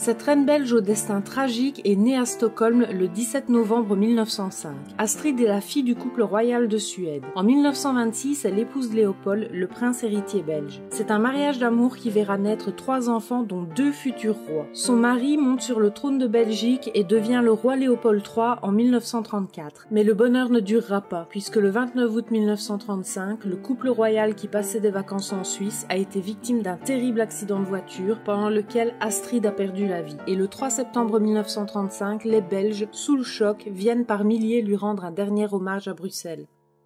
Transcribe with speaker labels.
Speaker 1: Cette reine belge au destin tragique est née à Stockholm le 17 novembre 1905. Astrid est la fille du couple royal de Suède. En 1926, elle épouse Léopold, le prince héritier belge. C'est un mariage d'amour qui verra naître 3 enfants dont 2 futurs rois. Son mari monte sur le trône de Belgique et devient le roi Léopold III en 1934. Mais le bonheur ne durera pas, puisque le 29 août 1935, le couple royal qui passait des vacances en Suisse a été victime d'un terrible accident de voiture pendant lequel Astrid a perdu la vie. Et le 3 septembre 1935, les Belges, sous le choc, viennent par milliers lui rendre un dernier hommage à Bruxelles.